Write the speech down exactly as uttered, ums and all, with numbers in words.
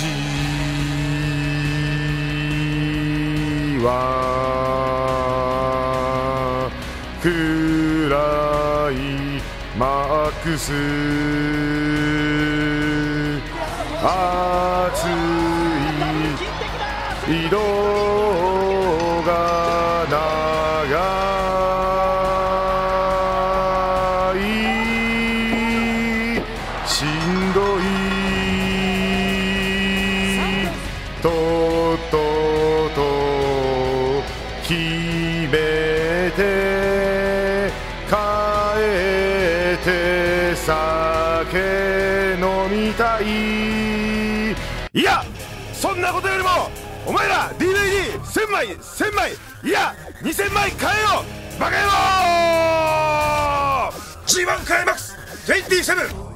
じわクライマックス熱い移動が長いしんどいとっとと決めて帰って酒飲みたい。いやそんなことよりもお前ら ディーブイディーせんまいせんまいいやにせんまい買えよバカ野郎。 ジーワン クライマックスにじゅうなな